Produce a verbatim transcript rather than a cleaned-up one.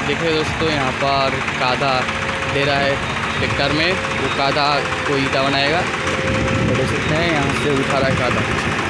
देखिए दोस्तों, यहाँ पर कादा दे रहा है ट्रैक्टर में। वो कादा को ईटा बनाएगा, तो देख सकते हैं यहाँ से उठा रहा है कादा।